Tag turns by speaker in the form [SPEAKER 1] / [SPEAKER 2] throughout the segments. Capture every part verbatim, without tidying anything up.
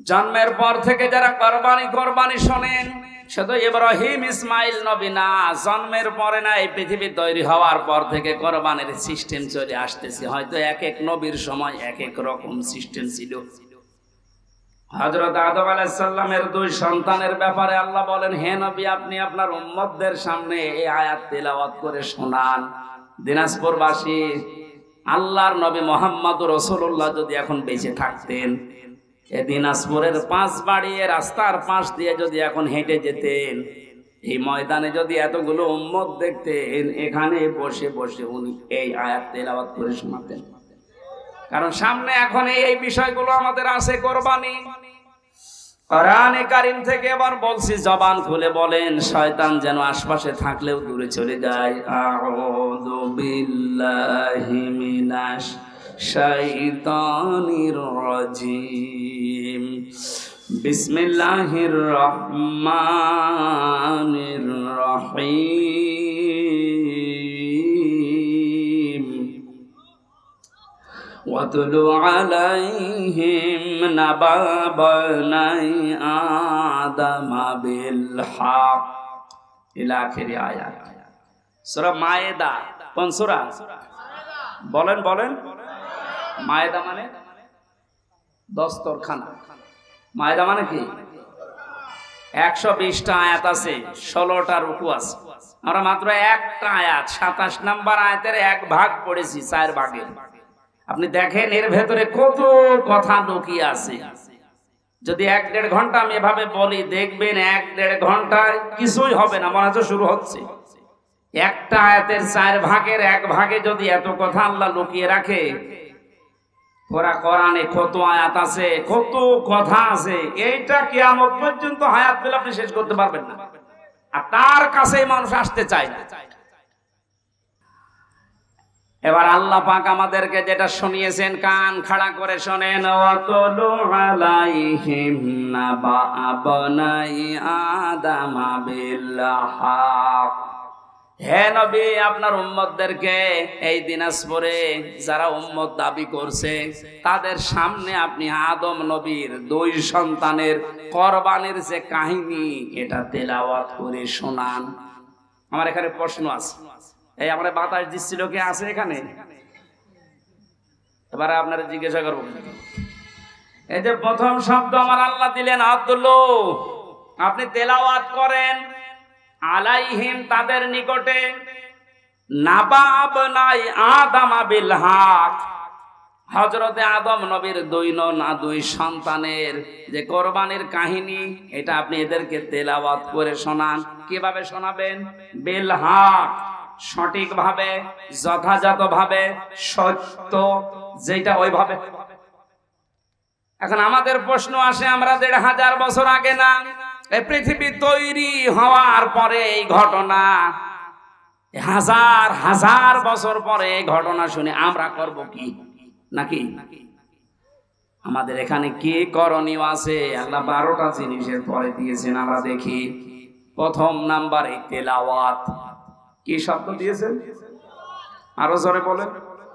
[SPEAKER 1] জন্মের পর থেকে যারা কোরবানি কোরবানি শোনেন, শুধু ইব্রাহিম ইসমাইল নবী না, জন্মের পরে না, এই পৃথিবী তৈরি হওয়ার পর থেকে কোরবানির সিস্টেম চলে আসতেছে। হয়তো এক এক নবীর সময় এক এক রকম সিস্টেম ছিল। হযরত আদম আলাইহিস সালামের দুই সন্তানের ব্যাপারে আল্লাহ বলেন, হে নবী, আপনি আপনার উম্মতদের সামনে এই আয়াত তেলাওয়াত করে শোনান। দিনাজপুরবাসী, আল্লাহর নবী মুহাম্মদুর রাসূলুল্লাহ যদি এখন বেঁচে থাকতেন, এই দিনাজপুরের পাঁচ বাড়িয়ে রাস্তার পাশ দিয়ে যদি এখন হেঁটে যেতেন, এই ময়দানে যদি এতগুলো উম্মত দেখতেন, এখানে বসে বসে উনি এই আয়াত তেলাওয়াত করে শোনাতেন। কারণ সামনে এখন এই বিষয়গুলো আমাদের আছে, কোরবানি। কোরআনে কারীম থেকে এবার বলছি, জবান খুলে বলেন, শয়তান যেন আশপাশে থাকলেও দূরে চলে যায়। আউযু বিল্লাহি মিনাশ শাইতানির রাজিম। বিসমিল্লাহির রহমানির রহিম। ওয়াতলু আলাইহিম নাবা বানাই আদম বিল হক ইলা আখির আয়াত। সূরা মায়েদা। কোন সূরা? বলেন বলেন। মায়েদা মানে দস্তরখানা। মায়েদা মানে কি? একশো বিশটা আয়াত আছে, ষোলোটা রুকু আছে। আমরা মাত্র একটা আয়াত, সাতাশ নাম্বার আয়াতের এক ভাগ পড়েছি, চার ভাগে। আপনি দেখেন এর ভেতরে কত কথা লুকিয়ে আছে। যদি এক দেড় ঘন্টা আমি এভাবে বলি, দেখবেন এক দেড় ঘন্টায় কিছুই হবে না, মনে হচ্ছে শুরু হচ্ছে। একটা আয়াতের চার ভাগের এক ভাগে যদি এত কথা আল্লাহ লুকিয়ে রাখে, পুরা কোরআনে কত আয়াত আছে, কত কথা আছে, এইটা কিয়ামত পর্যন্ত হায়াত পেলে আপনি শেষ করতে পারবেন না। আর তার কাছেই মানুষ আসতে চায় না। এবার আল্লাহ পাক আমাদেরকে যেটা শুনিয়েছেন, কান খাড়া করে শোনেন। ওয়াতলু আলাইহিম নাবা বানাই আদম বিল হক। হে নবী, আপনার উম্মতদেরকে এই দিনাজপুরে যারা উম্মত দাবি করছে, তাদের সামনে আপনি আদম নবীর দুই সন্তানের কোরবানির যে কাহিনী, এটা তেলাওয়াত করে শোনান। আমার এখানে প্রশ্ন আছে, এই আমরা বাতাস দিচ্ছিল, কে আছে এখানে? এবারে আপনারা জিজ্ঞাসা করবো, এই যে প্রথম শব্দ আমার আল্লাহ দিলেন আব্দুল্লাহ, আপনি তেলাওয়াত করেন। আলাইহিম তাদের নিকটে, নাবা বানাই আদম বিল হক, হযরতে আদম নবীর দুই না দুই সন্তানের যে কোরবানির কাহিনী, এটা আপনি এদেরকে তেলাওয়াত করে শোনান। কিভাবে শোনাবেন? বিল হক, সঠিক ভাবে, যথাযথ ভাবে, সত্য যেটা ওইভাবে। এখন আমাদের প্রশ্ন আসে, আমরা দেড় হাজার বছর আগে না, এই পৃথিবী তৈরি হওয়ার পরে এই ঘটনা, হাজার হাজার বছর পরে এই ঘটনা শুনে আমরা করব কি? নাকি আমাদের এখানে কি করণীয় আছে? আল্লাহ বারোটা জিনিসের পরে দিয়েছেন, আমরা দেখি। প্রথম নাম্বারে তেলাওয়াত। কি শব্দ দিয়েছেন? আরো জোরে বলেন।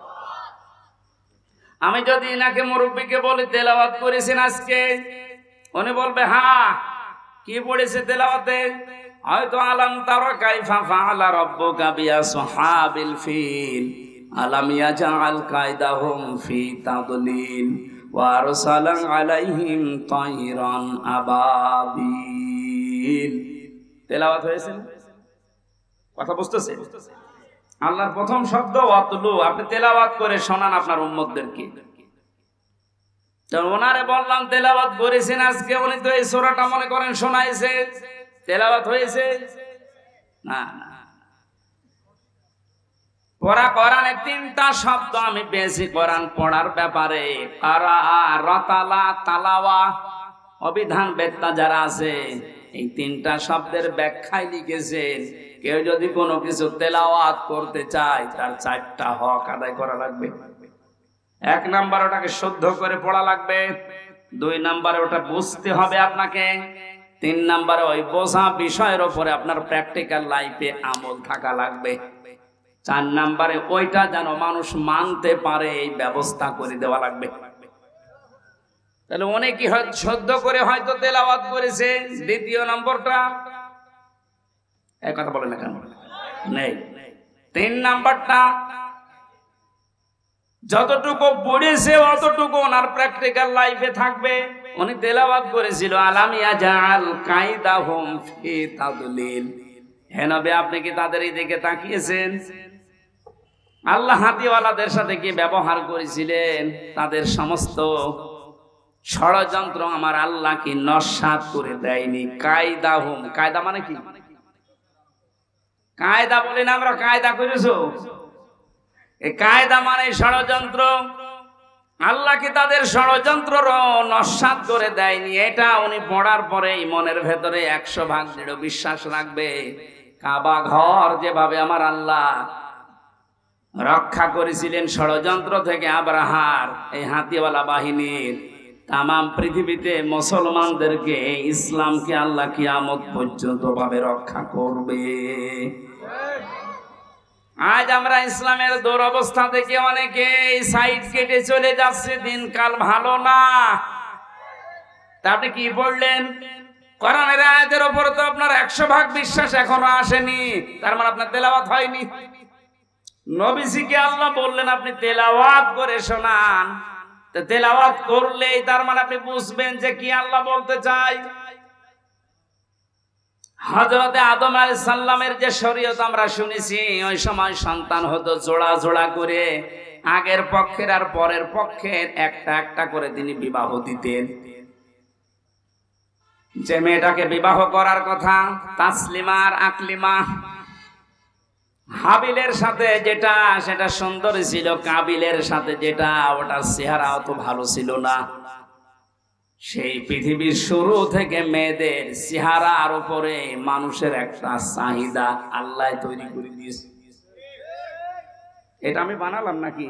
[SPEAKER 1] আমি যদি এনাকে মুরব্বীকে বলি তেলাওয়াত করেছেন আজকে, উনি বলবে হ্যাঁ। কি পড়েছে তেলাওয়াতে? হয়তো আলাম তারা কাইফা ফাআলা রাব্বুকা বিআসহাবিল ফিল আলাম ইয়াজআল কায়দাহুম ফি তাদলিল ওয়া আরসালা আলাইহিম তায়রান আবাবিল। তেলাওয়াত হয়েছে? কথা বুঝতেছেন? আল্লাহর প্রথম শব্দ ওয়াতলু, আপনি তেলাওয়াত করে শোনান আপনার উম্মতদেরকে। ওনারে বললাম তেলাওয়াত করেছেন আজকে, উনি তো এই সূরাটা মনে করেন শোনাইছে, তেলাওয়াত হয়েছে না? পড়া কোরআনে তিনটা শব্দ আমি পেয়েছি কোরআন পড়ার ব্যাপারে, কারা, রাতালা, তালাওয়া। অভিধান বেত্তা যারা আছে, এই তিনটা শব্দের ব্যাখ্যায় লিখেছেন, কেউ যদি কোনো কিছু তেলাওয়াত করতে চায়, তার চারটা হক আদায় করা লাগবে। এক নাম্বার, ওটাকে শুদ্ধ করে পড়া লাগবে। দুই নাম্বারে ওটা বুঝতে হবে আপনাকে। তিন নাম্বারে ওই বোঝা বিষয়ের উপরে আপনার প্র্যাকটিক্যাল লাইফে আমল থাকা লাগবে। চার নাম্বারে ওইটা যেন মানুষ মানতে পারে, এই ব্যবস্থা করে দেওয়া লাগবে। তাহলে অনেকে হয়তো সদ্য করে হয়তো তেলাওয়াত করেছে। দ্বিতীয় নম্বরটা এক কথা বলে না কেন নেই। তিন নাম্বারটা যতটুকু পড়েছে অতটুকু ওনার প্র্যাকটিক্যাল লাইফে থাকবে। উনি তেলাওয়াত করেছিল আলাম ইয়াজাল কাইদাহুম ফি তাদলিল। হে নবী, আপনি কি তাদের এই দিকে তাকিয়েছেন? আল্লাহ হাতিওয়ালাদের সাথে কি ব্যবহার করেছিলেন? তাদের সমস্ত ষড়যন্ত্র আমার আল্লাহ কি নস্যাৎ করে দেয়নি? কায়দাহুম, কায়দা মানে কি? কায়দা বলি না আমরা, কায়দা করেছো। এই কায়দা মানে ষড়যন্ত্র। আল্লাহ কি তাদের ষড়যন্ত্র নস্যাৎ করে দেয়নি? এটা উনি পড়ার পরেই মনের ভেতরে একশো ভাগ দৃঢ় বিশ্বাস রাখবে। কাবা ঘর যেভাবে আমার আল্লাহ রক্ষা করেছিলেন ষড়যন্ত্র থেকে আবরাহার এই হাতিওয়ালা বাহিনীর, তামাম পৃথিবীতে মুসলমানদেরকে, ইসলামকে আল্লাহ কিয়ামত পর্যন্ত ভাবে রক্ষা করবে। আজ আমরা ইসলামের দুরবস্থা থেকে অনেকে সাইড কেটে চলে যাচ্ছে। দিনকাল ভালো না। তা আপনি কি পড়লেন? কোরআনের আয়াতের উপর তো আপনার একশো ভাগ বিশ্বাস এখনো আসেনি, তার মানে আপনার তেলাওয়াত হয়নি। নবীজিকে আল্লাহ বললেন আপনি তেলাওয়াত করে শোনান। তো তেলাওয়াত করলেই তার মানে আপনি বুঝবেন যে কি আল্লাহ বলতে চাই। হযরতে আদম আলাইহিস সালামের যে শরীয়ত আমরা শুনেছি, ওই সময় সন্তান হতো জোড়া জোড়া করে। আগের পক্ষের আর পরের পক্ষের একটা একটা করে তিনি বিবাহ দিতেন। যে মেয়েটাকে বিবাহ করার কথা, তাসলিমা আর আকলিমা, হাবিলের সাথে যেটা সেটা সুন্দর ছিল, কাবিলের সাথে যেটা ওটার চেহারা অত ভালো ছিল না। সেই পৃথিবীর শুরু থেকে মেয়েদের চেহারার উপরে মানুষের একটা চাহিদা আল্লাহ তৈরি করে দিয়েছে। এটা আমি বানালাম নাকি?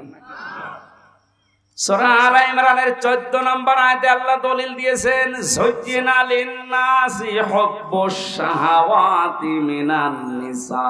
[SPEAKER 1] সূরা আলে ইমরানের চোদ্দ নম্বর আয়াতে আল্লাহ দলিল দিয়েছেন, যুজ্জিনা লিন-নাসি হুব্বুশ শাহাওয়াতি মিনান নিসা।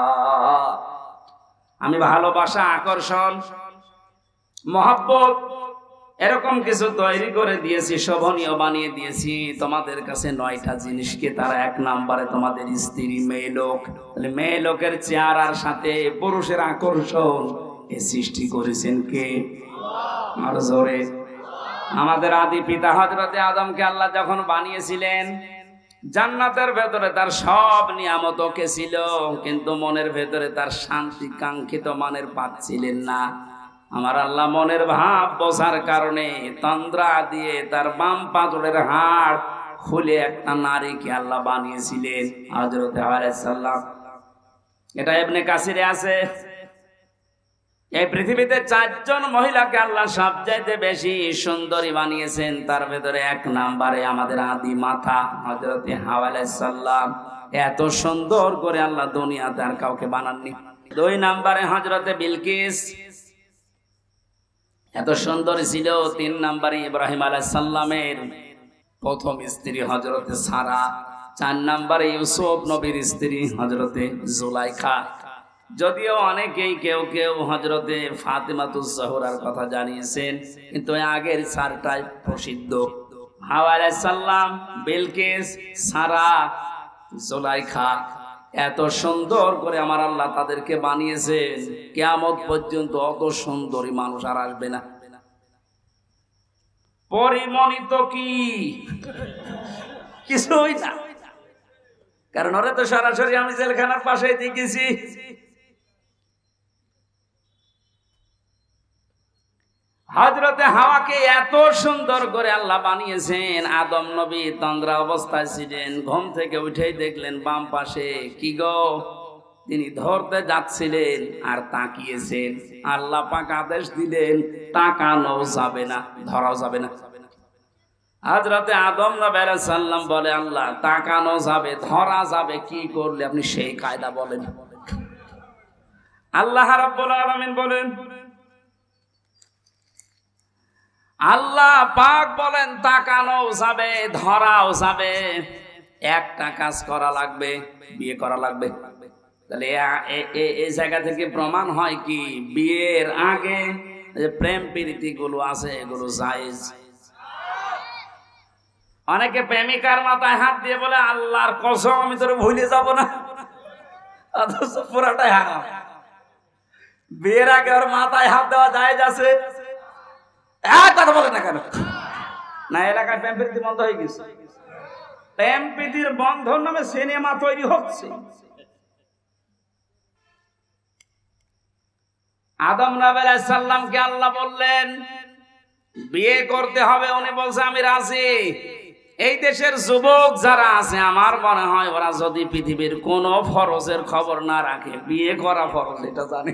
[SPEAKER 1] আমি ভালোবাসা, আকর্ষণ, মহব্বত এরকম কিছু তৈরি করে দিয়েছি, শোভনীয় বানিয়ে দিয়েছি তোমাদের কাছে নয়টা জিনিসকে। তারা এক নম্বরে তোমাদের স্ত্রী, মেয়ে লোক। তাহলে মেয়ে লোকের চেহারার সাথে পুরুষের আকর্ষণ এ সৃষ্টি করেছেন কে? আর জোরে। আমাদের আদি পিতা হযরতে আদমকে আল্লাহ যখন বানিয়েছিলেন, জান্নাতের ভেতরে তার সব নিয়ামত ওকে ছিল, কিন্তু মনের ভেতরে তার শান্তি কাঙ্ক্ষিত মানের পাচ্ছিলেন না। আমার আল্লাহ মনের ভাব বোঝার কারণে তন্দ্রা দিয়ে তার বাম পাঁজরের হাড় খুলে একটা নারীকে আল্লাহ বানিয়েছিলেন, হযরতে হাওয়া আলাইহিস সালাম। এটা ইবনে কাসিরে আছে। এই পৃথিবীতে চারজন মহিলাকে আল্লাহ সবচাইতে বেশি সুন্দরী বানিয়েছেন। তার ভেতরে এক নম্বরে আমাদের আদি মাতা হযরতে হাওয়া আলাইহিস সালাম। এত সুন্দর করে আল্লাহ দুনিয়াতে আর কাউকে বানাননি। দুই নম্বরে হযরতে বিলকিস, এত সুন্দর ছিল। তিন নম্বরে ইব্রাহিম আলাইহিস সালামের প্রথম স্ত্রী হযরতে সারা। চার নম্বরে ইউসুফ নবীর স্ত্রী হযরতে জুলাইখা। যদিও অনেকেই কেউ কেউ হযরতে ফাতেমাতুজ জোহরার কথা জানিয়েছেন, কিন্তু আগের চারটাই প্রসিদ্ধ। হাওয়া আলাইহিস সালাম, বিলকিস, সারা, জুলাইখা। এত সুন্দর করে আমার আল্লাহ তাদেরকে বানিয়েছেন, কিয়ামত পর্যন্ত অত সুন্দরী মানুষ আর আসবে না। পরিমণিত কি কিছুই না, কারণ ওরা তো সরাসরি আমি জেলখানার পাশে দেখেছি। হযরতে হাওয়াকে এত সুন্দর করে আল্লাহ বানিয়েছেন। আদম নবী তন্দ্রা অবস্থায় ছিলেন, ঘুম থেকে উঠেই দেখলেন বাম পাশে কি গো, তিনি ধরতে যাচ্ছিলেন আর তাকিয়েছেন। আল্লাহ পাক আদেশ দিলেন তাকানো যাবে না, ধরাও যাবে না। হযরতে আদম নবী আলাইহিস সালাম বলে, আল্লাহ তাকানো যাবে, ধরা যাবে, কি করলে আপনি সেই কায়দা বলেন? আল্লাহ রাব্বুল আলামিন বলেন, আল্লাহ পাক বলেন তাকানো যাবে, ধরাও যাবে। একটা কাজ করা লাগবে, বিয়ে করা লাগবে। তাহলে এই জায়গা থেকে প্রমাণ হয় কি, বিয়ের আগে যে প্রেম প্রীতি গুলো আছে এগুলো জায়েজ। অনেকে প্রেমিকার মাথায় হাত দিয়ে বলে আল্লাহর কসম আমি তোর ভুলে যাব না, অথচ পুরাটাই হারাম। বিয়ের আগে ওর মাথায় হাত দেওয়া জায়েজ আছে? এক কথা বলে না কেন? না এলাকায় প্রেম প্রীতি বন্ধ হয়ে গেছে। প্রেম প্রীতির বন্ধন নামে সিনেমা তৈরি হচ্ছে। আদম নবী আলাইহিস সালামকে আল্লাহ বললেন বিয়ে করতে হবে, উনি বলছে আমি রাজি। এই দেশের যুবক যারা আছে আমার মনে হয় ওরা যদি পৃথিবীর কোন ফরজের খবর না রাখে, বিয়ে করা ফরজ এটা জানে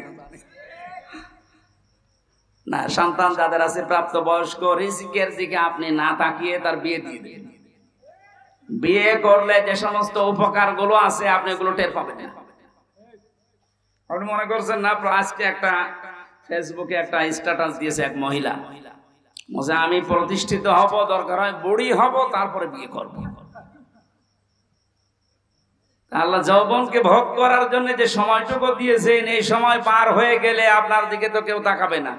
[SPEAKER 1] না। সন্তান যাদের আছে প্রাপ্ত বয়স্ক, রিজিকের দিকে আপনি না তাকিয়ে তার বিয়ে দিয়ে দিন। বিয়ে করলে যে সমস্ত উপকার গুলো আছে আপনি এগুলো টের পাবেন না। আপনি মনে করছেন না, আজকে একটা ফেসবুকে একটা স্ট্যাটাস দিয়েছে এক মহিলা, বলছে আমি প্রতিষ্ঠিত হব, দরকার হয় বুড়ি হব, তারপরে বিয়ে করব। আল্লাহ যৌবনকে ভোগ করার জন্য যে সময়টুকু দিয়েছেন, এই সময় পার হয়ে গেলে আপনার দিকে তো কেউ তাকাবে না।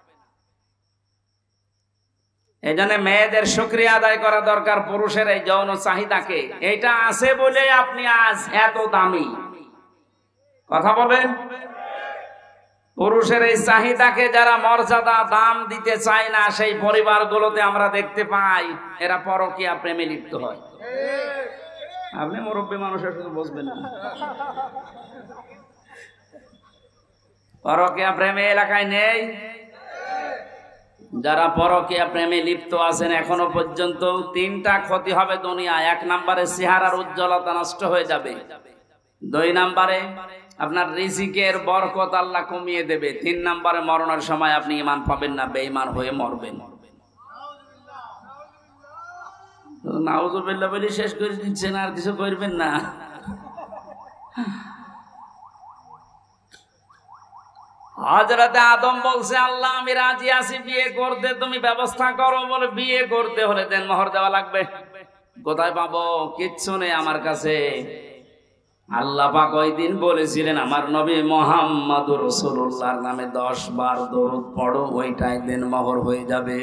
[SPEAKER 1] এই জন্য মেয়েদের শুকরিয়া আদায় করা দরকার পুরুষের এই যৌন চাহিদাকে। এটা আছে বলে আপনি আজ এত দামি। কথা বলেন। পুরুষের এই চাহিদাকে যারা মর্যাদা দাম দিতে চায় না, সেই পরিবারগুলোতে আমরা দেখতে পাই এরা পরকীয়া প্রেমে লিপ্ত হয়। আপনি মুরব্বী মানুষের শুধু বুঝবেন না, পরকীয়া প্রেমে এলাকায় নেই। যারা পরকীয়া প্রেমে লিপ্ত আছেন এখনো পর্যন্ত তিনটা ক্ষতি হবে দুনিয়া। এক নম্বরে চেহারার উজ্জ্বলতা নষ্ট হয়ে যাবে, দুই নম্বরে আপনার রিজিকের বরকত আল্লাহ কমিয়ে দেবে, তিন নম্বরে মরণের সময় আপনি ঈমান পাবেন না, বেঈমান হয়ে মরবেন। নাউযুবিল্লাহ বলে শেষ করে দিচ্ছেন, আর কিছু করবেন না। হযরতে আদম বলছে আল্লাহ আমি রাজি আছি বিয়ে করতে, তুমি ব্যবস্থা করো। বলে বিয়ে করতে হলে দেন মোহর দেওয়া লাগবে। কোথায় পাবো? কিচ্ছু নেই আমার কাছে। আল্লাহ পাক ওই দিন বলেছিলেন আমার নবী মুহাম্মদুর রাসূলুল্লাহর নামে দশ বার দরুদ পড়ো, ওইটাই দেন মোহর হয়ে যাবে।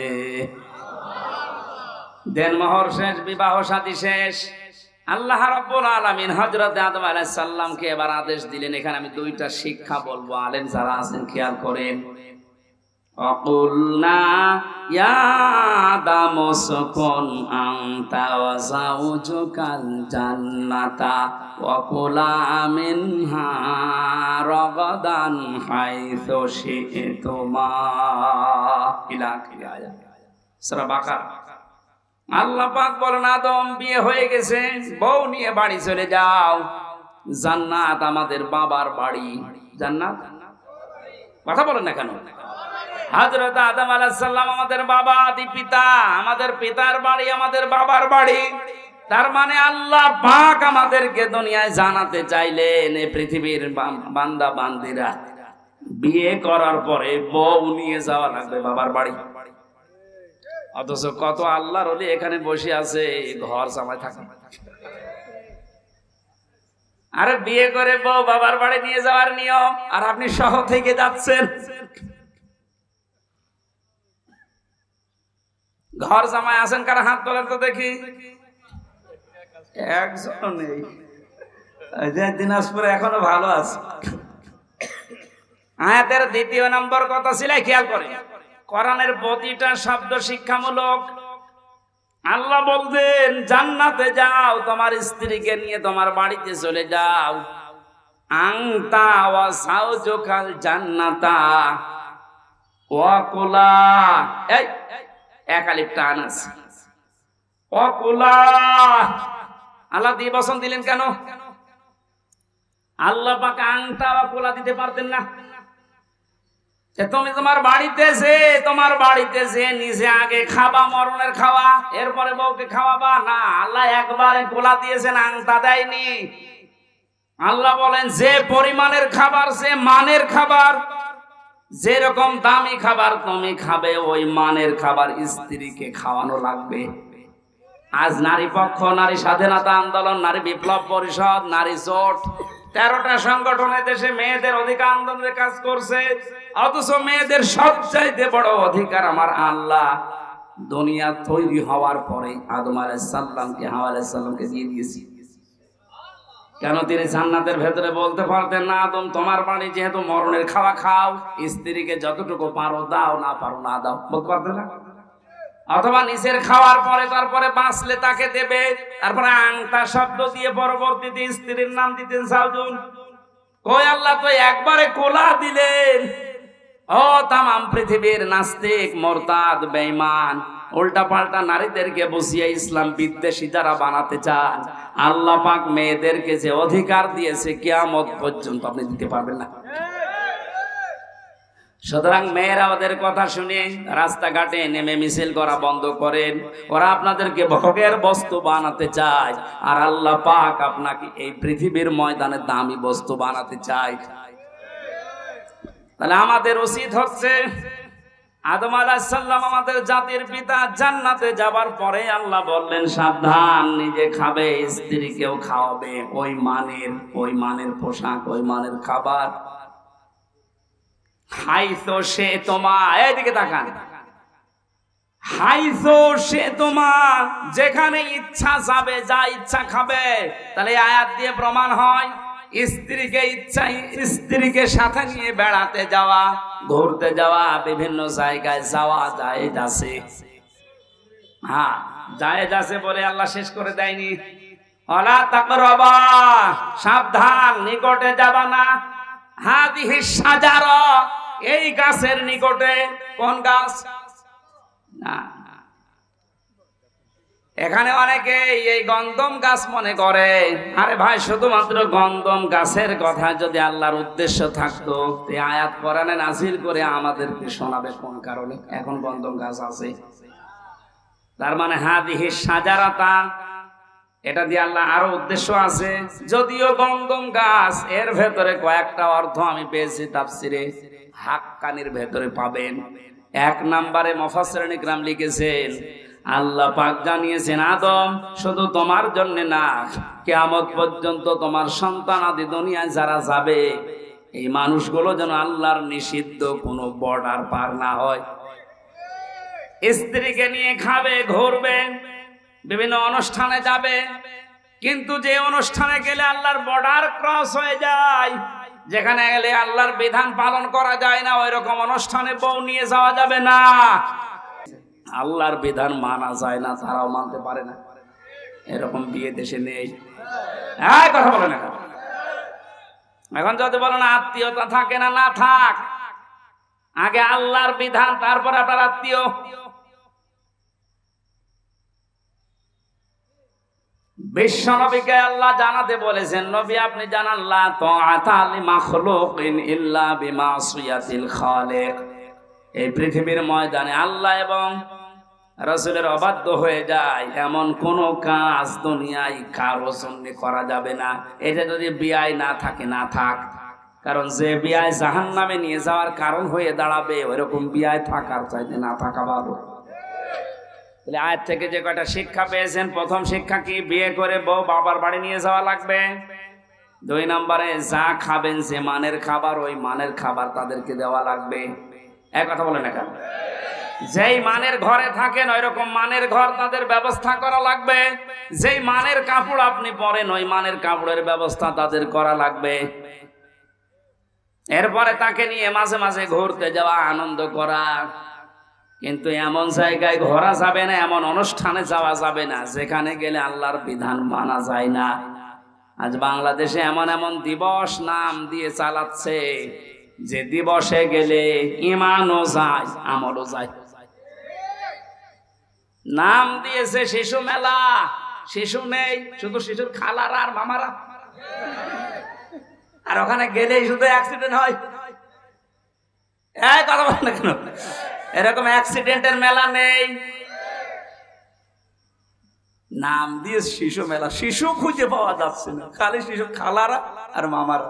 [SPEAKER 1] দেন মোহর শেষ, বিবাহ শাদী শেষ। আল্লাহ রাব্বুল আলামিন হযরত আদম আলাইহিস সালামকে এবার আদেশ দিলেন। এখানে আমি দুইটা শিক্ষা বলবো, আলেম যারা আছেন খেয়াল করেন। অকুলনা ইয়া আদম উসকুন আনতা ওয়া যাওজুকাল জান্নাতা ওয়া কুলা মিনহা রাগাদান হাইসু শি'তুমা ইলা আখির আয়াত সূরা বাকারা। আল্লাহ পাক বলেন আদম বিয়ে হয়ে গেছে, বউ নিয়ে বাড়ি চলে যাও। জান্নাত আমাদের বাবার বাড়ি। জান্নাত কথা বলেন না কেন? হযরত আদম আলাইহিস সালাম আমাদের বাবা, আদি পিতা, আমাদের পিতার বাড়ি আমাদের বাবার বাড়ি। তার মানে আল্লাহ পাক আমাদেরকে দুনিয়ায় জানাতে চাইলেন এই পৃথিবীর বান্দা বান্দিরা বিয়ে করার পরে বউ নিয়ে যাওয়া লাগবে বাবার বাড়ি। অথচ কত আল্লাহর ওলি এখানে বসে আছে, ঘর জামাই থাকে। আরে বিয়ে করে বউ বাবার বাড়ি নিয়ে যাওয়ার নিয়ম, আর আপনি সহ থেকে যাচ্ছেন। ঘর জামাই আছেন কারা? হাত তোলেন তো দেখি। একজন নেই। দিনাজপুরে এখনো ভালো আছে। আয়াতের দ্বিতীয় নম্বর কথা ছিল, খেয়াল করে কোরআনের প্রতিটা শব্দ শিক্ষামূলক। আল্লাহ বলতেন জান্নাতে যাও, তোমার স্ত্রীকে নিয়ে তোমার বাড়িতে চলে যাও। আনতা ওয়া যাওজুকাল জান্নাতা ওয়া কুলা, এই এক আলিফ টান আছে, ওয়া কুলা। আল্লাহ দিয়ে বসন দিলেন কেন? আল্লাহ পাক আনতা ওয়া কুলা দিতে পারতেন না? তুমি তোমার বাড়িতে যে তোমার বাড়িতে যে নিজে আগে খাবা মরণের খাওয়া, এরপরে বউকে খাওয়াবা না। আল্লাহ একবারে কোলা দিয়েছেন, আংতা দেয়নি। আল্লাহ বলেন যে পরিমাণের খাবার, যে মানের খাবার, যেরকম দামি খাবার তুমি খাবে ওই মানের খাবার স্ত্রীকে খাওয়ানো লাগবে। আজ নারী পক্ষ, নারী স্বাধীনতা আন্দোলন, নারী বিপ্লব পরিষদ, নারী জোট, তেরোটা সংগঠনের দেশে মেয়েদের অধিকার আন্দোলনের কাজ করছে। অথচ মেয়েদের সবচাইতে বড় অধিকার আমার আল্লাহ দুনিয়া তৈরি হওয়ার পরে আদম আলাইহিস সালামকে হাওয়া আলাইহিস সালামকে দিয়ে দিয়েছি। কেন? তিনি জান্নাতের ভেতরে বলতে পারতেন না, আদম তোমার বাড়ি যেহেতু মরণের খাওয়া খাও, স্ত্রীকে যতটুকু পারো দাও, না পারো না দাও, বলতে পারতেন না? অথবা নিজের খাওয়ার পরে তারপরে বাঁচলে তাকে দেবে, তারপরে আংটা শব্দ দিয়ে পরবর্তীতে স্ত্রীর নাম দিতেন সাউজুন। কই আল্লাহ তো একবারে কোলা দিলেন। ও তামাম পৃথিবীর নাস্তিক, মোরতাদ, বেঈমান, উল্টা পাল্টা নারীদেরকে বসিয়ে ইসলাম বিদ্বেষী যারা বানাতে চান, আল্লাহ পাক মেয়েদেরকে যে অধিকার দিয়েছে কিয়ামত পর্যন্ত আপনি দিতে পারবেন না। সুতরাং মেয়েরা ওদের কথা শুনে রাস্তাঘাটে নেমে মিছিল করা বন্ধ করেন। ওরা আপনাদেরকে ভোগের বস্তু বানাতে চায়, আর আল্লাহ পাক আপনাকে এই পৃথিবীর ময়দানে দামি বস্তু বানাতে চায়। তাহলে আমাদের উচিত হচ্ছে, আদম আলাইহিস সালাম আমাদের জাতির পিতা, জান্নাতে যাবার পরে আল্লাহ বললেন সাবধান, নিজে খাবে, স্ত্রীকেও খাওয়াবে, ওই মানের ওই মানের পোশাক, ওই মানের খাবার। হাইসো সে তোমা, এদিকে তাকান, হাইসো সে তোমা, যেখানে ইচ্ছা যাবে, যা ইচ্ছা খাবে। তাহলে আয়াত দিয়ে প্রমাণ হয় স্ত্রীকে ইচ্ছা স্ত্রীকে সাথে নিয়ে বেড়াতে যাওয়া, ঘুরতে যাওয়া, বিভিন্ন জায়গায় যাওয়া জায়েজ আছে। হ্যাঁ, জায়েজ আছে বলে আল্লাহ শেষ করে দেয়নি। ওয়ালা তাকরাবা, সাবধান, নিকটে যাবা না। হাদিহি শাজারা, এই গাছের নিকটে। কোন গাছ? না, এখানে অনেকে এই গন্ধম গাছ মনে করে। আরে ভাই, শুধুমাত্র গন্ধম গাছের কথা যদি আল্লাহর উদ্দেশ্য থাকতো, এই আয়াত কোরআনে নাযিল করে আমাদেরকে শোনাবে কোন কারণে এখন গন্ধম গাছ আছে। তার মানে হাদিহি শাজারাতা, এটা দিয়ে আল্লাহ আরো উদ্দেশ্য আছে। যদিও গন্ধম গাছ, এর ভেতরে কয়েকটা অর্থ আমি পেয়েছি তাফসিরে, হাক্কানির ভেতরে পাবেন। এক নম্বরে মুফাসসিরিন ইকরাম লিখেছেন, আল্লাহ পাক জানিয়েছেন আদম শুধু তোমার জন্য না, কিয়ামত পর্যন্ত তোমার সন্তান আদি দুনিয়ায় যারা যাবে, এই মানুষগুলো যেন আল্লাহর নিষিদ্ধ কোনো বর্ডার পার না হয়। স্ত্রীকে নিয়ে খাবে, ঘুরবে, বিভিন্ন অনুষ্ঠানে যাবে, কিন্তু যে অনুষ্ঠানে গেলে আল্লাহর বর্ডার ক্রস হয়ে যায়, যেখানে গেলে আল্লাহর বিধান পালন করা যায় না, ওই রকম অনুষ্ঠানে বউ নিয়ে যাওয়া যাবে না। আল্লাহর বিধান মানা যায় না, তারাও মানতে পারে না, এরকম বিয়ে দেশে নেই। হ্যাঁ, কথা বলে না। এখন যদি বলেন আত্মীয়তা থাকে না, না থাক, আগে আল্লাহর বিধান, তারপর আপনার আত্মীয়। বিশ্ব নবীকে আল্লাহ জানাতে বলেছেন, নবী আপনি জানান, লা তাআতা লিমাখলুকিন ইল্লা বিমাসিয়াতিল খালিক। এই পৃথিবীর ময়দানে আল্লাহ এবং রাসূলের অবাধ্য হয়ে যায় এমন কোন কাজ দুনিয়ায় কারো জন্য করা যাবে না। এটা যদি বিয়াই না থাকে, না থাক, কারণ যে বিয়ায় জাহান্নামে নিয়ে যাওয়ার কারণ হয়ে দাঁড়াবে, ওইরকম বিয়ায় থাকার চাইতে না থাকা ভালো। তাহলে আয়াত থেকে যে কয়টা শিক্ষা পেয়েছেন, প্রথম শিক্ষা কি? বিয়ে করে বউ বাবার বাড়ি নিয়ে যাওয়া লাগবে। দুই নম্বরে যা খাবেন, যে মানের খাবার, ওই মানের খাবার তাদেরকে দেওয়া লাগবে। এক কথা বলে না কেন? যেই মানের ঘরে থাকেন, ওই রকম মানের ঘর তাদের ব্যবস্থা করা লাগবে। যেই মানের কাপড় আপনি পরেন, ওই মানের কাপড়ের ব্যবস্থা তাদের করা লাগবে। এরপরে তাকে নিয়ে মাঝে মাঝে ঘুরতে যাওয়া, আনন্দ করা। কিন্তু এমন জায়গায় ঘোরা যাবে না, এমন অনুষ্ঠানে যাওয়া যাবে না যেখানে গেলে আল্লাহর বিধান মানা যায় না। আজ বাংলাদেশে এমন এমন দিবস নাম দিয়ে চালাচ্ছে, যে দিবসে গেলে ইমানও যায়, আমলও যায়। নাম দিয়েছে শিশু মেলা, শিশু নেই, শুধু শিশুর খালারা আর মামারা, আর ওখানে গেলেই শুধু অ্যাক্সিডেন্ট হয়। এই কথা বল না কেন? এরকম অ্যাক্সিডেন্টের মেলা নেই, নাম দিয়ে শিশু মেলা। শিশু খুঁজে পাওয়া যাচ্ছে না, খালি শিশু খালারা আর মামারা।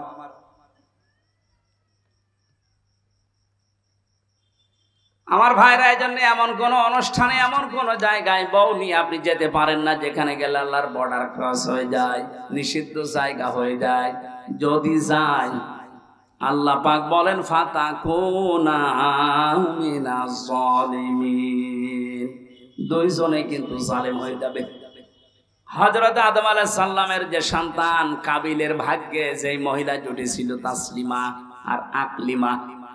[SPEAKER 1] আমার ভাইরা, এই জন্য এমন কোন অনুষ্ঠানে, এমন কোন জায়গায় বউ নিয়ে আপনি যেতে পারেন না যেখানে গেলে আল্লাহর বর্ডার ক্রস হয়ে যায়, নিষিদ্ধ জায়গা হয়ে যায়। যদি যায়, আল্লাহ পাক বলেন ফাতাকুনা মিনাজ জালিমিন, দুইজনে কিন্তু জালেম হয়ে যাবে। হযরত আদম আলাইহিস সালামের যে সন্তান কাবিলের ভাগ্যে যে মহিলা জুটি ছিল তাসলিমা আর আকলিমা,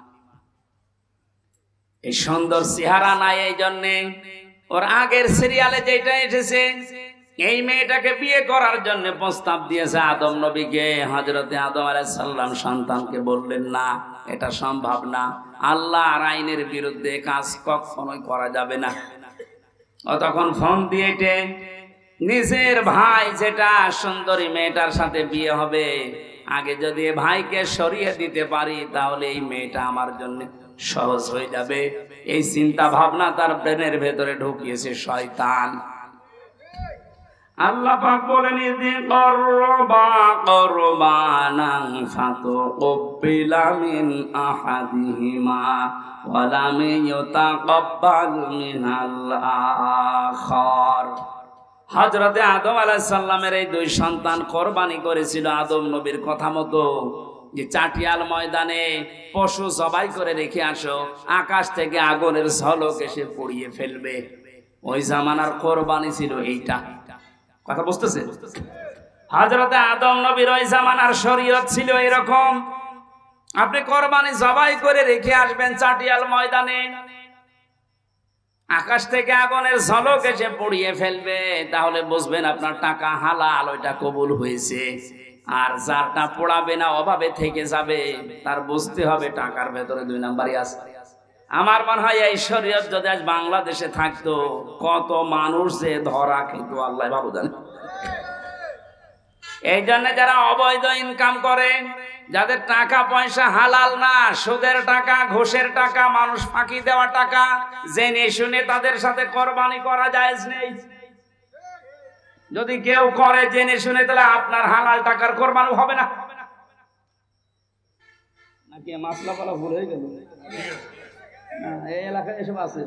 [SPEAKER 1] এই সুন্দর চেহারা নাই, এই জন্যে ওর আগের সিরিয়ালে যেটা এসেছে এই মেয়েটাকে বিয়ে করার জন্য প্রস্তাব দিয়েছে আদম নবীকে। হযরতে আদম আলাইহিস সালাম সন্তানকে বললেন না, এটা সম্ভব না, আল্লাহর আইনের বিরুদ্ধে কাজ কখনোই করা যাবে না। ও তখন ফোন দিয়েছে নিজের ভাই যেটা সুন্দরী মেয়েটার সাথে বিয়ে হবে, আগে যদি ভাইকে সরিয়ে দিতে পারি তাহলে এই মেয়েটা আমার জন্য সহজ হয়ে যাবে। এই চিন্তা ভাবনা তার ব্রেনের ভেতরে ঢুকিয়েছে শয়তান। আল্লাহ পাক বলেন ইযি করবা করবানান ফাতুকবিলা মিন আহাদিহিমা ওয়া লাম ইউতাকাব্বাল মিনাল আখার। হযরতে আদম আলাইহিস সালামের এই দুই সন্তান কোরবানি করেছিল আদম নবীর কথা মতো, যে চাটিয়াল ময়দানে পশু জবাই করে রেখে আসো, আকাশ থেকে আগুনের ঝলক এসে পুড়িয়ে ফেলবে। ওই জামানার কোরবানি ছিল এইটা। কথা বুঝতেছে? হযরতে আদম নবীর ওই জামানার শরীয়ত ছিল এরকম, আপনি কোরবানি জবাই করে রেখে আসবেন চাটিয়াল ময়দানে, আকাশ থেকে আগুনের ঝলক এসে পুড়িয়ে ফেলবে, তাহলে বুঝবেন আপনার টাকা হালাল, ওইটা কবুল হয়েছে। আর যারটা পোড়াবে না, অভাবে থেকে যাবে, তার বুঝতে হবে টাকার ভেতরে দুই নাম্বারই আছে। আমার মনে হয় এই শরীয়ত যদি আজ বাংলাদেশে থাকতো, কত মানুষ যে ধরা খেত আল্লাহ ভালো জানে। এই জন্য যারা অবৈধ ইনকাম করে, যাদের টাকা পয়সা হালাল না, সুদের টাকা, ঘুষের টাকা, মানুষ ফাঁকি দেওয়া টাকা, জেনে শুনে তাদের সাথে কোরবানি করা জায়েজ নেই। যদি কেউ করে জেনে শুনে, তাহলে আপনার হালাল টাকার কোরবানি হবে না। নাকি মাসলা বলা ভুল হয়ে গেল? এই এলাকায় এসব আছে।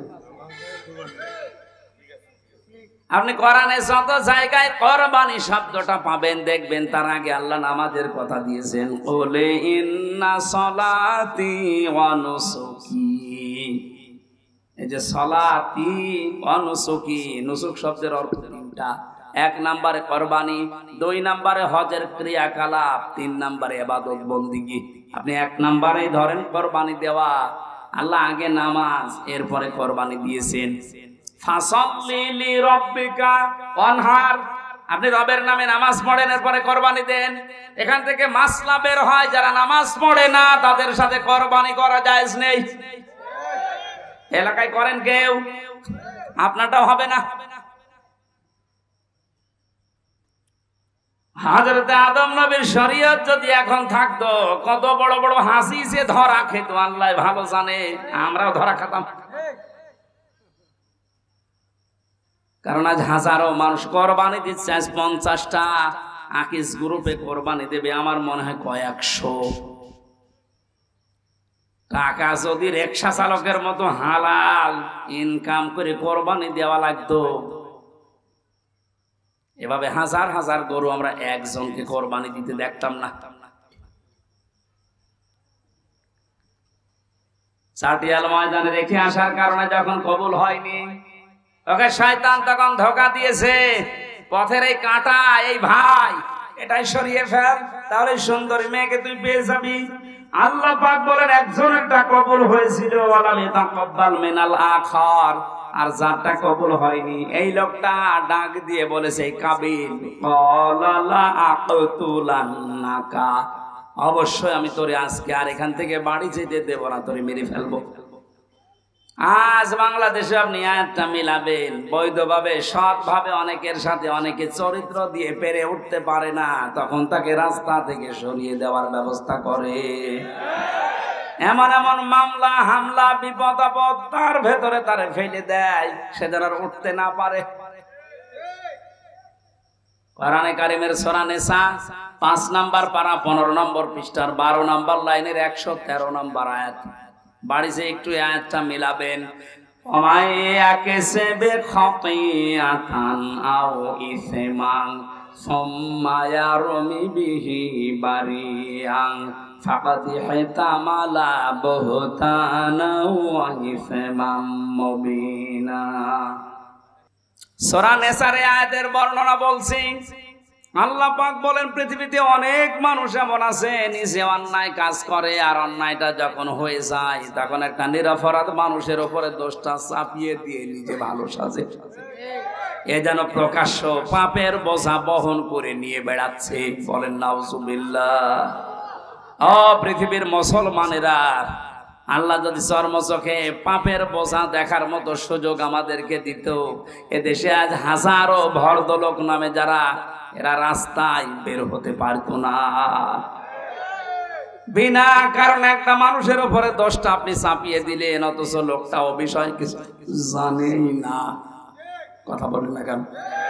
[SPEAKER 1] আপনি কোরআনে যত জায়গায় কোরবানি শব্দটা পাবেন, দেখবেন তার আগে আল্লাহ নামাজের কথা দিয়েছেন, ওলে ইন্না সলাতি ওয়া নুসুকি। এই যে সলাতি ওয়া নুসুকি, নুসুক শব্দের অর্থ তিনটা। এক নম্বরে কোরবানি, দুই নম্বরে হজের ক্রিয়াকলাপ, তিন নম্বরে ইবাদত বন্দিগি। আপনি এক নম্বরেই ধরেন কোরবানি দেওয়া, আল্লাহ আগে নামাজ, এরপরে কোরবানি দিয়েছেন। ফাসাল্লি লিরাব্বিকা ওয়ানহার, আপনি রবের নামে নামাজ পড়েন, এরপরে কোরবানি দেন। এখান থেকে মাসলা বের হয়, যারা নামাজ পড়ে না তাদের সাথে কোরবানি করা জায়েজ নেই। এলাকায় করেন কেউ, আপনারটাও হবে না। হযরতে আদম নবীর শরীয়ত যদি এখন থাকতো, কত বড় বড় হাসি সে ধরা খেত আল্লাহ ভালো জানে, আমরাও ধরা খেতাম। কারণ আজ হাজারো মানুষ কোরবানি দিচ্ছে, আজ পঞ্চাশটা আকিস গ্রুপে কোরবানি দেবে, আমার মনে হয় কয়েকশো। টাকা যদি রিকশা চালকের মতো হালাল ইনকাম করে কোরবানি দেওয়া লাগতো, এভাবে হাজার হাজার গরু আমরা একজনকে কোরবানি দিতে দেখতাম না। চাটিয়াল ময়দানে রেখে আসার কারণে যখন কবুল হয়নি, ওকে শয়তান তখন ধোঁকা দিয়েছে, পথের এই কাঁটা, এই ভাই এটাই সরিয়ে ফেল, তাহলে সুন্দরী মেয়েকে তুই পেয়ে যাবি। আল্লাহ পাক বলেন একজনেরটা কবুল হয়েছিল, ওয়ালাম ইয়াতাকাব্বাল মিনাল আখার, আর যারটা কবুল হয়নি এই লোকটা ডাক দিয়ে বলেছে কাবিল, ক্বালা আকতুলান্নাকা, অবশ্যই আমি তোরে আজকে আর এখান থেকে বাড়ি যেতে দেব না, তোরে মেরে ফেলবো। আজ বাংলাদেশে আপনি আয়াতটা মিলাবেন, বৈধভাবে সৎভাবে অনেকের সাথে অনেকে চরিত্র দিয়ে পেরে উঠতে পারে না, তখন তাকে রাস্তা থেকে সরিয়ে দেওয়ার ব্যবস্থা করে। এমন এমন মামলা হামলা বিপদ আপদ তার ভেতরে তারে ফেলে দেয়, সে যেন আর উঠতে না পারে। কোরআনে কারিমের সূরা নিসা পাঁচ নাম্বার পারা পনেরো নম্বর পৃষ্ঠার বারো নম্বর লাইনের একশো তেরো নম্বর আয়াত। বাড়িতে একটু আয়াতটা মিলাবেন। ওমাইয়াকে সেবে খাতিয়াতান আও ইসমান সুম্মা রমি বিহি বারিয়ান ফাকাদ হিতামালা বুহতানা ওয়া ইসমান মুবিনা। সূরা নেসার আয়াতের বর্ণনা বলছি। আল্লাহ পাক বলেন পৃথিবীতে অনেক মানুষ এমন আছে নিজে অন্যায় কাজ করে, আর অন্যায়টা যখন হয়ে যায় তখন একটা নিরপরাধ মানুষের উপরে দোষটা চাপিয়ে দিয়ে নিজে ভালো সাজে। এ যেন প্রকাশ্য পাপের বোঝা বহন করে নিয়ে বেড়াচ্ছে। বলেন নাউজুবিল্লাহ। ও পৃথিবীর মুসলমানেরা, আল্লাহ যদি চর্মচোখে পাপের বোঝা দেখার মতো সুযোগ আমাদেরকে দিত, এদেশে আজ হাজারো ভদ্রলোক নামে যারা এরা রাস্তায় বের হতে পারতো না। বিনা কারণে একটা মানুষের উপরে দোষটা আপনি চাপিয়ে দিলেন, অথচ লোকটা ও বিষয় কিছু জানেই না। কথা বলেন না কেন?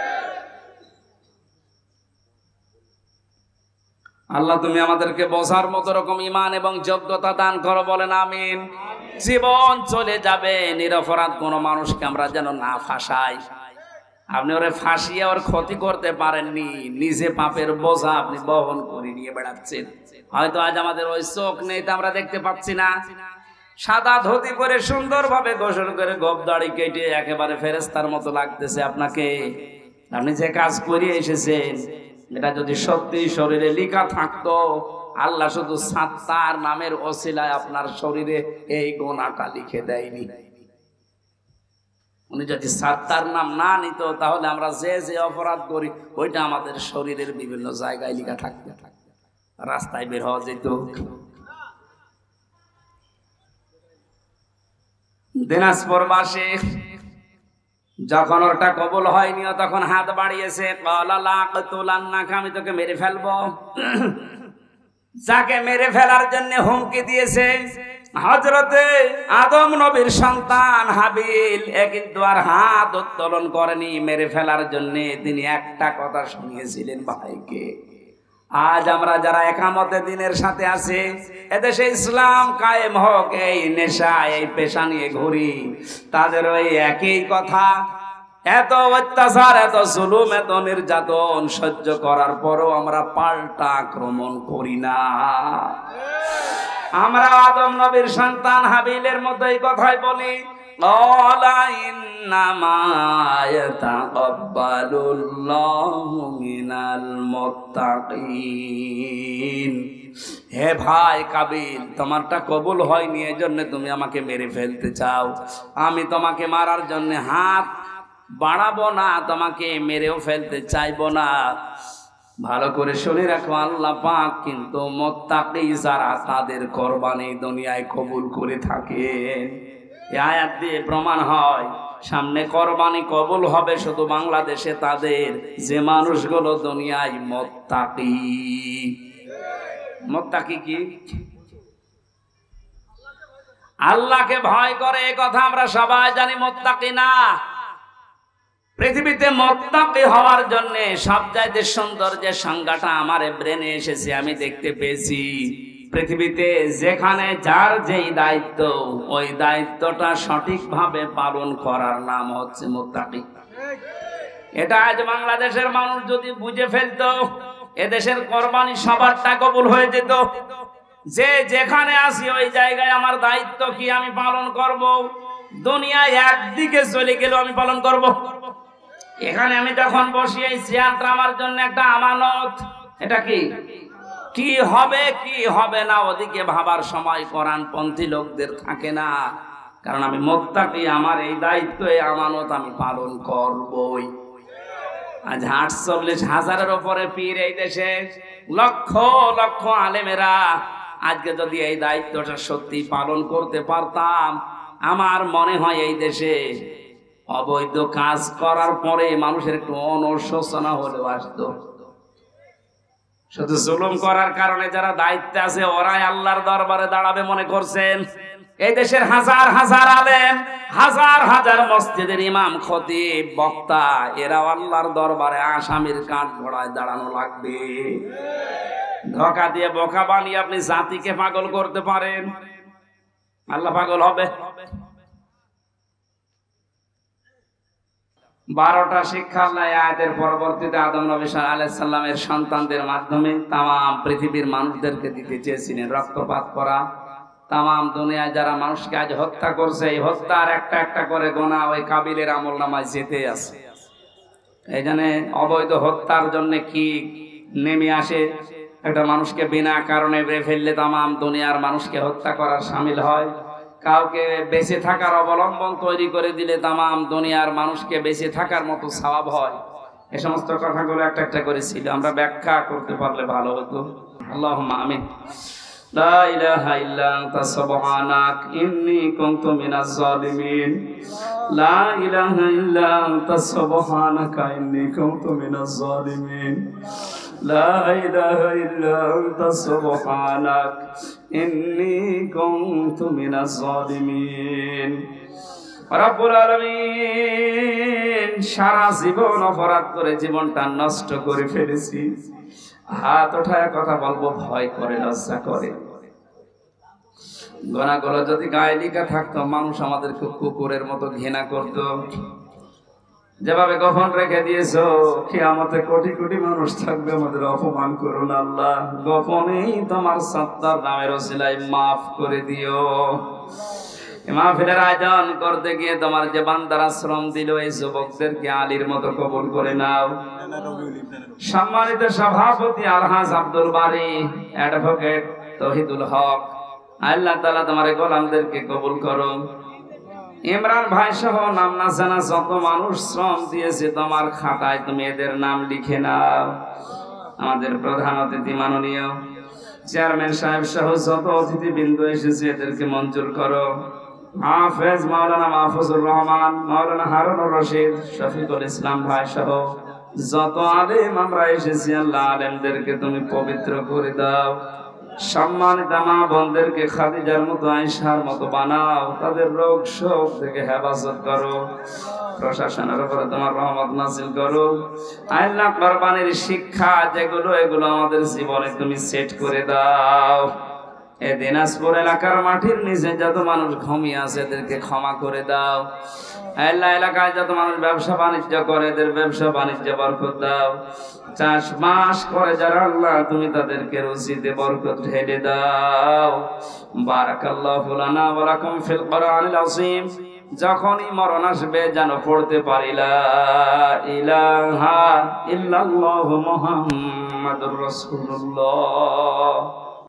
[SPEAKER 1] আল্লাহ তুমি আমাদেরকে বোঝার মতো রকম ঈমান এবং যোগ্যতা দান করো। বলেন আমিন। জীবন চলে যাবে, নিরপরাধ কোনো মানুষকে আমরা যেন না ফাঁসাই। আপনি ওরে ফাঁসিয়ে ওর ক্ষতি করতে পারেননি, নিজে পাপের বোঝা আপনি বহন করে নিয়ে বেড়াচ্ছেন। হয়তো আজ আমাদের ওই চোখ নেই, তা আমরা দেখতে পাচ্ছি না। সাদা ধুতি পরে সুন্দরভাবে গোসল করে গোপ দাড়ি কেটে একেবারে ফেরেশতার মতো লাগতেছে আপনাকে। আপনি যে কাজ করে এসেছেন এটা যদি সত্যি শরীরে লেখা থাকতো, আল্লাহ শুধু সাত্তার নামের ওসিলায় আপনার শরীরে এই গুনাহটা লিখে দেয়নি। উনি যদি সাত্তার নাম না নিত তাহলে আমরা যে যে অপরাধ করি ওইটা আমাদের শরীরের বিভিন্ন জায়গায় লেখা থাকতে থাকতে রাস্তায় বের হওয়া যেত। দিনাজপুর বাসে যখন ওটা কবুল হয়নি তখন হাত বাড়িয়েছে, আমি তোকে মেরে ফেলবো। যাকে মেরে ফেলার জন্য হুমকি দিয়েছে হযরতে আদম নবীর সন্তান হাবিল, এ কিন্তু আর হাত উত্তোলন করেনি মেরে ফেলার জন্য। তিনি একটা কথা শুনিয়েছিলেন ভাইকে। আজ আমরা যারা একামতে দিনের সাথে আছে, এদেশে ইসলাম কায়েম হোক, এই নেশা এই পেশা নিয়ে ঘুরি, তাদের ওই একই কথা। এত অত্যাচার, এত জুলুম, এত নির্যাতন সহ্য করার পরও আমরা পাল্টা আক্রমণ করি না। আমরা আদম নবীর সন্তান হাবিলের মতো এই কথাই বলি, হে ভাই কাবিল, তোমারটা কবুল হয়নি, এই জন্য তুমি আমাকে মেরে ফেলতে চাও। আমি তোমাকে মারার জন্য হাত বাড়াবো না, তোমাকে মেরেও ফেলতে চাইবো না। ভালো করে শুনে রাখো, আল্লাহ পাক কিন্তু মুত্তাকি যারা তাদের কুরবানি দুনিয়ায় কবুল করে থাকেন। এই আয়াত দিয়ে প্রমাণ হয় সামনে কুরবানি কবুল হবে শুধু বাংলাদেশে তাদের যে মানুষগুলো দুনিয়ায় মুত্তাকি। মুত্তাকি কি? আল্লাহকে ভয় করে, এই কথা আমরা সবাই জানি। মুত্তাকি না, পৃথিবীতে মুত্তাকি হওয়ার জন্য সবচাইতে সুন্দর যে সংজ্ঞাটা আমার ব্রেনে এসেছে, আমি দেখতে পেয়েছি, পৃথিবীতে যেখানে যার যেই দায়িত্ব ওই দায়িত্বটা সঠিকভাবে পালন করার নাম হচ্ছে মুত্তাকি। এটা আজ বাংলাদেশের মানুষ যদি বুঝে ফেলতো, এদেশের কুরবানি সবারটা কবুল হয়ে যেত। যে যেখানে আসি ওই জায়গায় আমার দায়িত্ব কি আমি পালন করব। দুনিয়ায় একদিকে চলে গেলেও আমি পালন করব। এখানে আমি যখন বসি, এই চেয়ারটা আমার জন্য একটা আমানত। এটা কি কি হবে কি হবে না ওদিকে ভাবার সময় কোরআনপন্থী লোকদের থাকে না, কারণ আমি মুত্তাকি, আমার এই দায়িত্ব এই আমানত আমি পালন করবই। আজ আটচল্লিশ হাজারের উপরে পীর এই দেশে, লক্ষ লক্ষ আলেমেরা, আজকে যদি এই দায়িত্বটা সত্যি পালন করতে পারতাম, আমার মনে হয় এই দেশে অবৈধ কাজ করার পরে মানুষের একটু অনুশোচনা হলেও আসতো। শুধু জুলুম করার কারণে যারা দায়িত্বে আছে ওরাই আল্লাহর দরবারে দাঁড়াবে মনে করছেন। এই দেশের হাজার হাজার আলেম, হাজার হাজার মসজিদের ইমাম, খতিব, বক্তা, এরা আল্লাহর দরবারে আসামির কাঠ ঘোড়ায় দাঁড়ানো লাগবে। ধোঁকা দিয়ে বোকা বানিয়ে আপনি জাতিকে পাগল করতে পারেন, আল্লাহ পাগল হবে? বারোটা শিক্ষা আল্লাহ আয়াতের পরবর্তীতে আদম নবী আলাইহিস সালামের সন্তানদের মাধ্যমে তাম পৃথিবীর মানুষদেরকে দিতে চেয়েছিলেন। রক্তপাত করা, তাম দুনিয়ায় যারা মানুষকে আজ হত্যা করছে, এই হত্যার একটা একটা করে গোনা ওই কাবিলের আমল নামায় যেতে আছে। এই জন্য অবৈধ হত্যার জন্য কি নেমে আসে, একটা মানুষকে বিনা কারণে মেরে ফেললে তামাম দুনিয়ার মানুষকে হত্যা করার শামিল হয়। কাউকে বেঁচে থাকার অবলম্বন তৈরি করে দিলে তামাম দুনিয়ার মানুষকে বেঁচে থাকার মতো সওয়াব হয়। এই সমস্ত কথাগুলো একটা একটা করেছিল, আমরা ব্যাখ্যা করতে পারলে ভালো হতো। আল্লাহুম্মা আমিন। লা ইলাহা ইল্লা আনতা সুবহানাক ইন্নী কুনতু মিনাজ জালিমিন। লা ইলাহা ইল্লা আনতা সুবহানাকা ইন্নী কুনতু মিনাজ জালিমিন। লা ইলাহা ইল্লা আনতা সুবহানাক ইন্নী কুনতু মিনাজ জালিমিন। রব্বুল আলামিন, সারা জীবন অপরাধ করে জীবনটা নষ্ট করে ফেলেছি। হাত ওঠায় কথা বলবো ভয় করে, লজ্জা করে। গুনাহগুলো যদি গায়ে লিখা থাকতো, মানুষ আমাদেরকে কুকুরের মতো ঘৃণা করত। যেভাবে গোপন রেখে দিয়েছো, কিয়ামতে কোটি কোটি মানুষ থাকবে, আমাদের অপমান করো না আল্লাহ। গোপনেই তোমার সত্তার নামের ওসিলায় মাফ করে দিও। মাহফিলের আয়োজন করতে গিয়ে তোমার যে বান্দারা শ্রম দিল, এই যুবকদেরকে আলীর মতো কবুল করে নাও। সম্মানিত সভাপতি আলহাজ আব্দুল বারী, অ্যাডভোকেট তৌহিদুল হক, আল্লাহ তাআলা তোমার গোলামদেরকে কবুল করো। ইমরান ভাই সহ নাম না জানা যত মানুষ শ্রম দিয়েছে তোমার খাতায় তুমি এদের নাম লিখে নাও। আমাদের প্রধান অতিথি মাননীয় চেয়ারম্যান সাহেব সহ যত অতিথিবৃন্দ এসেছে এদেরকে মঞ্জুর করো। হাফেজ মাওলানা মাহফুজুর রহমান, মাওলানা হারুনুর রশিদ, শফিকুল ইসলাম ভাই সহ যত আলেম আমরা এসেছি, আল্লাহ আলেমদেরকে তুমি পবিত্র করে দাও। সম্মানিত মা বোনদেরকে খাদিজার মতো, আয়েশার মতো বানাও। তাদের রোগ শোক থেকে হেফাজত করো। প্রশাসনের উপরে তোমার রহমত নাযিল করো। আল্লাহ কোরবানির শিক্ষা যেগুলো, এগুলো আমাদের জীবনে তুমি সেট করে দাও। এই দিনাজপুর এলাকার মাটির নিচে যত মানুষ ঘুমিয়ে আছে এদেরকে ক্ষমা করে দাও। আল্লাহ এলাকায় যত মানুষ ব্যবসা বাণিজ্য করে এদের ব্যবসা বাণিজ্যে বরকত দাও। চাষবাস করে যারা আল্লাহ তুমি তাদেরকে রুজিতে বরকত ঢেলে দাও। বারাকাল্লাহু লানা ওয়া লাকুম ফিল কোরআনিল আযীম। যখনই মরণ আসবে যেন পড়তে পারি লা ইলাহা ইল্লাল্লাহু মুহাম্মাদুর রাসূলুল্লাহ।